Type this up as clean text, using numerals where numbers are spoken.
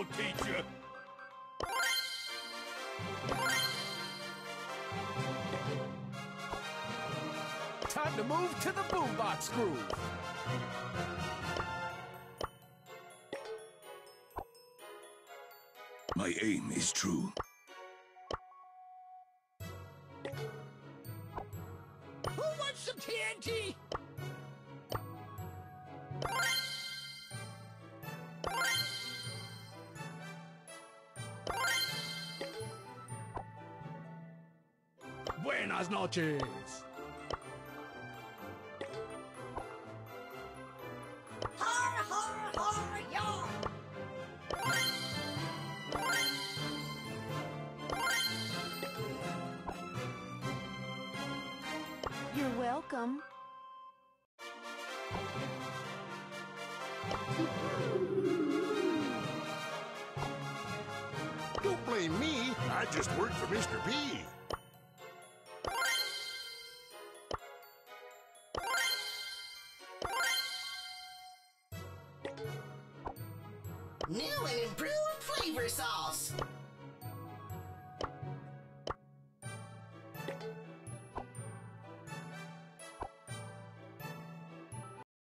teach you. Time to move to the boombox groove. My aim is true. Who wants some TNT? Buenas noches. Har, har, har, yar! You're welcome. Don't blame me. I just work for Mr. P. New and improved flavor sauce.